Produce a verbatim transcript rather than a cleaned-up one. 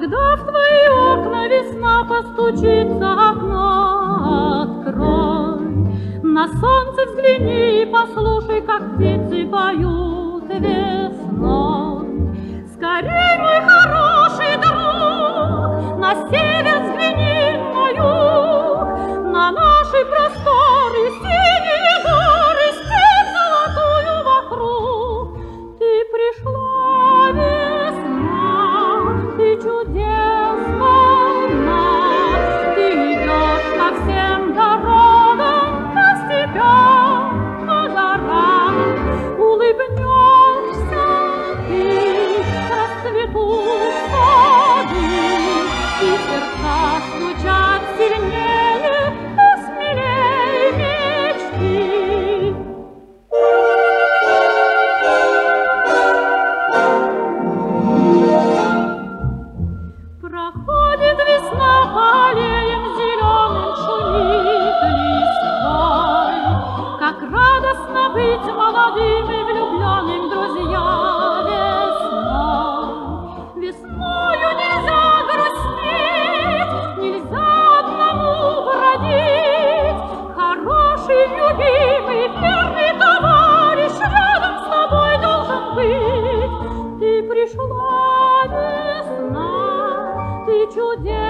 Когда в твои окна весна постучится, окно открой. На солнце взгляни и послушай, как птицы поют весной. Скорей, мой хороший друг, на север взгляни, на юг, на наши просторы, синие горы, степь золотую вокруг. Ты пришла, весна, ты чудесна, ты идешь по всем дорогам, по степям, по горам, улыбнешься ты, расцветут сады, и сердца стучат сильнее и смелее мечты. Проходит весна по аллеям зеленым, шумит листвой. Как радостно быть молодым и влюбленным, друзья, весной. Весною нельзя грустить, нельзя одному бродить. Хороший, любимый, верный товарищ рядом с тобой должен быть. Ты пришла, весна, ты чудесна.